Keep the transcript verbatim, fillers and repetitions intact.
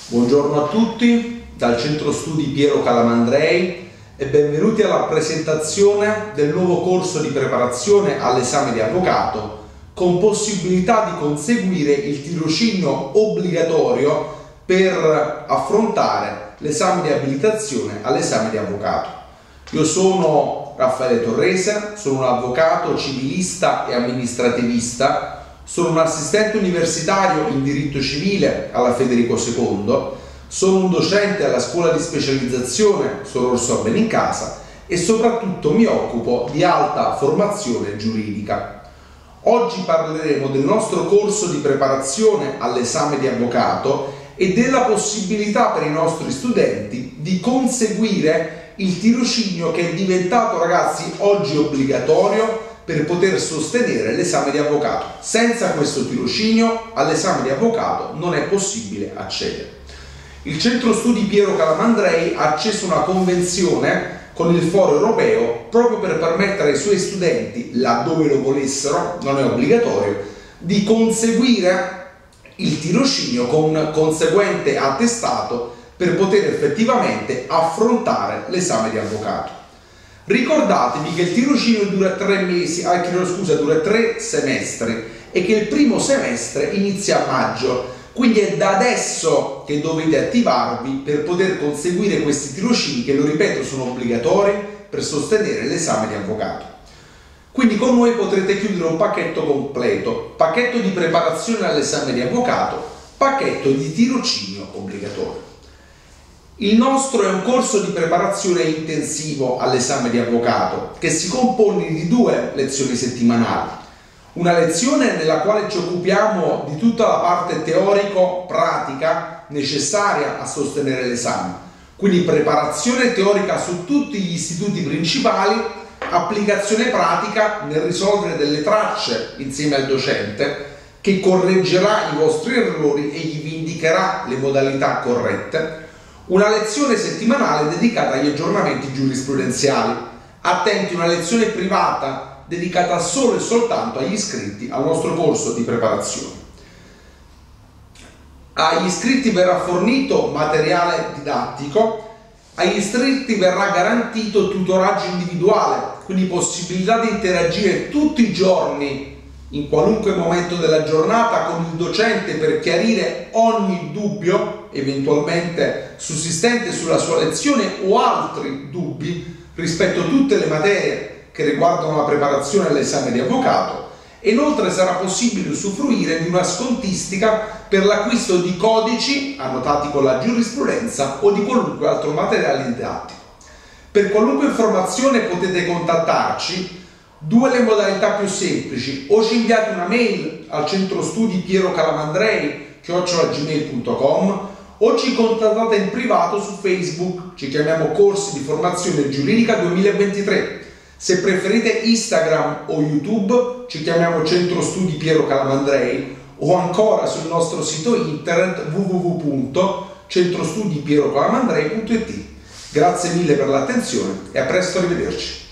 Buongiorno a tutti dal Centro Studi Piero Calamandrei e benvenuti alla presentazione del nuovo corso di preparazione all'esame di avvocato con possibilità di conseguire il tirocinio obbligatorio per affrontare l'esame di abilitazione all'esame di avvocato. Io sono Raffaele Torrese, sono un avvocato civilista e amministrativista. Sono un assistente universitario in diritto civile alla Federico secondo, sono un docente alla scuola di specializzazione Sor Orso a Benincasa e soprattutto mi occupo di alta formazione giuridica. Oggi parleremo del nostro corso di preparazione all'esame di avvocato e della possibilità per i nostri studenti di conseguire il tirocinio che è diventato, ragazzi, oggi obbligatorio per poter sostenere l'esame di avvocato. Senza questo tirocinio all'esame di avvocato non è possibile accedere. Il Centro Studi Piero Calamandrei ha acceso una convenzione con il Foro Europeo proprio per permettere ai suoi studenti, laddove lo volessero, non è obbligatorio, di conseguire il tirocinio con conseguente attestato per poter effettivamente affrontare l'esame di avvocato. Ricordatevi che il tirocinio dura tre mesi, ah, chiedo scusa, dura tre semestri e che il primo semestre inizia a maggio, quindi è da adesso che dovete attivarvi per poter conseguire questi tirocini che, lo ripeto, sono obbligatori per sostenere l'esame di avvocato. Quindi con noi potrete chiudere un pacchetto completo, pacchetto di preparazione all'esame di avvocato, pacchetto di tirocinio obbligatorio. Il nostro è un corso di preparazione intensivo all'esame di avvocato che si compone di due lezioni settimanali. Una lezione nella quale ci occupiamo di tutta la parte teorico-pratica necessaria a sostenere l'esame, quindi preparazione teorica su tutti gli istituti principali, applicazione pratica nel risolvere delle tracce insieme al docente che correggerà i vostri errori e gli indicherà le modalità corrette. Una lezione settimanale dedicata agli aggiornamenti giurisprudenziali. Attenti, una lezione privata dedicata solo e soltanto agli iscritti al nostro corso di preparazione. Agli iscritti verrà fornito materiale didattico, agli iscritti verrà garantito tutoraggio individuale, quindi possibilità di interagire tutti i giorni in qualunque momento della giornata con il docente per chiarire ogni dubbio eventualmente sussistente sulla sua lezione o altri dubbi rispetto a tutte le materie che riguardano la preparazione all'esame di avvocato. E inoltre sarà possibile usufruire di una scontistica per l'acquisto di codici annotati con la giurisprudenza o di qualunque altro materiale didattico. Per qualunque informazione potete contattarci. Due le modalità più semplici: o ci inviate una mail al centro studi Piero Calamandrei chiocciola gmail punto com o ci contattate in privato su Facebook, ci chiamiamo Corsi di Formazione Giuridica duemilaventitré. Se preferite Instagram o YouTube ci chiamiamo Centro Studi Piero Calamandrei, o ancora sul nostro sito internet w w w punto centro studi piero calamandrei punto it. Grazie mille per l'attenzione e a presto, arrivederci.